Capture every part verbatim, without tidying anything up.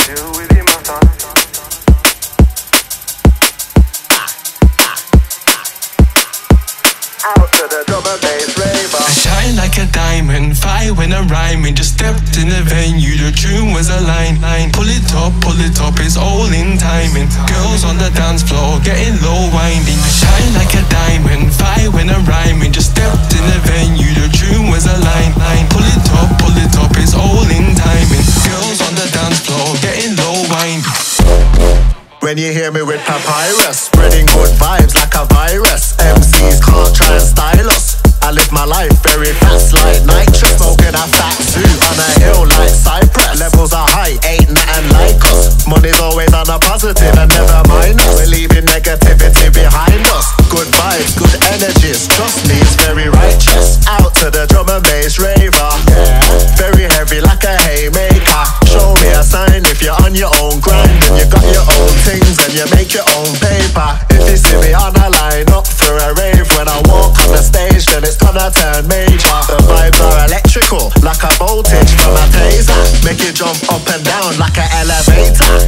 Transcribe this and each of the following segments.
chill with him, my son. Out to the drum and bass raver. I shine like a diamond, fire when I'm rhyming. Just stepped in the venue, the tune was a line, line. Pull it up, pull it up, it's all in timing. Girls on the dance floor, getting low winding. I shine like a diamond, fire when I'm rhyming. Just stepped in the venue, the tune was a line, line. Pull it up, pull it up, it's all in timing. Girls on the dance floor, getting low winding. When you hear me with papyrus, spreading good vibes like a virus. M Cs can't try and style us. I live my life very fast like nitrous. Smoking a fat suit on a hill like Cypress. Levels are high, ain't nothing like us. Money's always on a positive and never minus. We're leaving negativity behind us. Good vibes, good energies, trust me, it's very righteous. Out to the drum and bass raver, yeah. Very heavy like a haymaker. Show me a sign if you're on your own grind and you got your own things and you make your own paper. If you see me on a line up for a rave, when I walk on the stage then it's gonna turn major. The vibes are electrical like a voltage from a taser. Make you jump up and down like an elevator.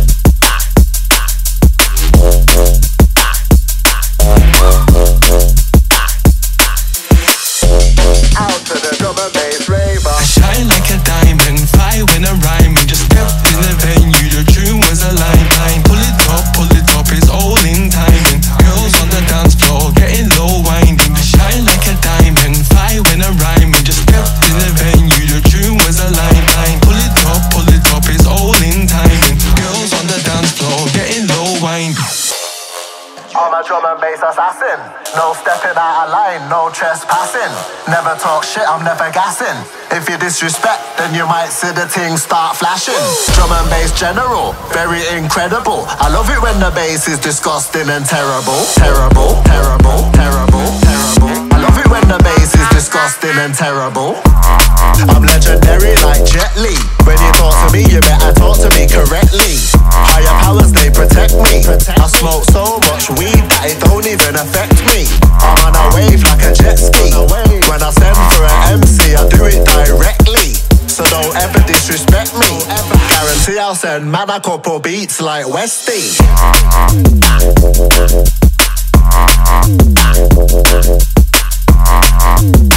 Out to the drum and bass raver. I shine like a diamond, fire when I'm rhyming. Just stepped in the venue, the tune was a line, line. Pull it up, pull it up, it's all in timing. Girls on the dance floor, getting low winding. I shine like a diamond, fire when I'm rhyming. Just stepped in the venue, the tune was a line, line. Pull it up, pull it up, it's all in timing. Girls on the dance floor, getting low winding. I'm a drum and bass assassin. No stepping out of line, no trespassing. Never talk shit, I'm never gassing. If you disrespect, then you might see the thing start flashing. Drum and bass general, very incredible. I love it when the bass is disgusting and terrible. Terrible, terrible, terrible, terrible. I love it when the bass is disgusting and terrible. I'm legendary like Jet Li. When you talk to me, you better talk to me correctly. Higher powers, they protect me. I smoke so much weed that it don't even affect me. I'm on a wave like a jet ski. When I send for an M C, I do it directly. So don't ever disrespect me. Guarantee I'll send man a couple beats like Westie. Out